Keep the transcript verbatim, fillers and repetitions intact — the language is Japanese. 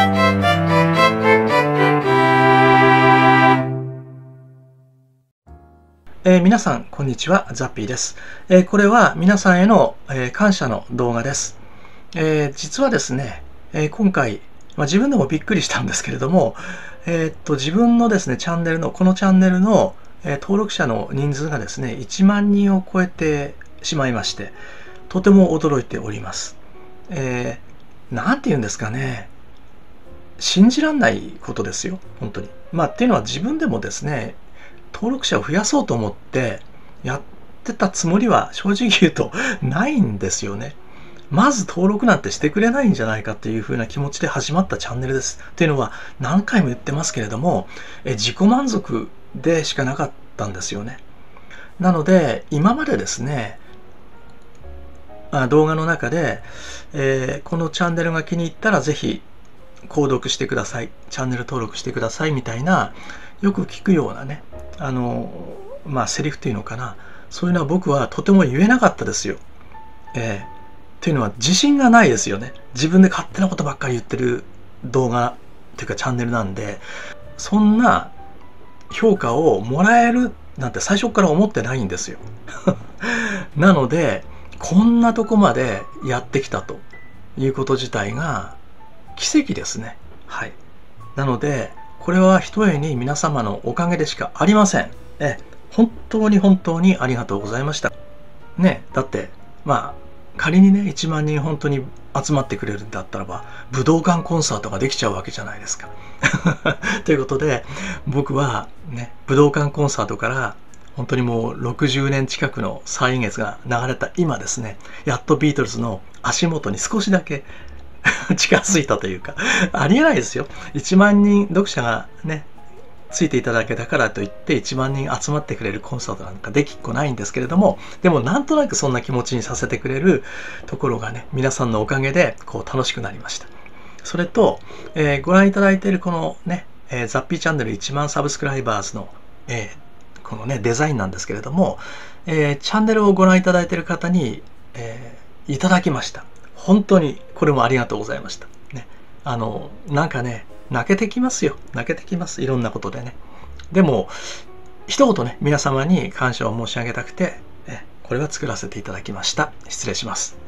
えー、皆さん、こんにちは。ザッピーです。えー、これは皆さんへの、えー、感謝の動画です。えー、実はですね、えー、今回、まあ、自分でもびっくりしたんですけれども、えーっと、自分のですね、チャンネルの、このチャンネルの、えー登録者の人数がですね、いちまんにんを超えてしまいまして、とても驚いております。えー、なんて言うんですかね、信じらんないことですよ、本当に。まあ、っていうのは自分でもですね、登録者を増やそうと思ってやってたつもりは正直言うとないんですよね。まず登録なんてしてくれないんじゃないかっていう風な気持ちで始まったチャンネルです。っていうのは何回も言ってますけれども、え自己満足でしかなかったんですよね。なので今までですね、あ動画の中で、えーこのチャンネルが気に入ったらぜひ購読してください、チャンネル登録してくださいみたいな、よく聞くようなね、あの、まあ、セリフっていうのかな、そういうのは僕はとても言えなかったですよ。えーっていうのは自信がないですよね。自分で勝手なことばっかり言ってる動画っていうかチャンネルなんで、そんな評価をもらえるなんて最初から思ってないんですよ。なので、こんなとこまでやってきたということ自体が奇跡ですね。はい。なので、これはひとえに皆様のおかげでしかありません。え、本当に本当にありがとうございました。ね、だって、まあ、仮にね、いちまんにん本当に集まってくれるんだったらば、武道館コンサートができちゃうわけじゃないですか。ということで、僕はね、武道館コンサートから本当にもうろくじゅうねん近くの歳月が流れた今ですね、やっとビートルズの足元に少しだけ近づいたというか、ありえないですよ。いちまんにん読者がね、ついていただけたからといっていちまんにん集まってくれるコンサートなんかできっこないんですけれども、でもなんとなくそんな気持ちにさせてくれるところがね、皆さんのおかげでこう楽しくなりました。それと、えーご覧いただいているこのね、えーザッピーチャンネルいちまんサブスクライバーズの、えーこのね、デザインなんですけれども、えーチャンネルをご覧いただいている方に、えーいただきました。本当にこれもありがとうございました。ね、あの、なんかね、泣けてきますよ。泣けてきます。いろんなことでね。でも、一言ね、皆様に感謝を申し上げたくて、えこれは作らせていただきました。失礼します。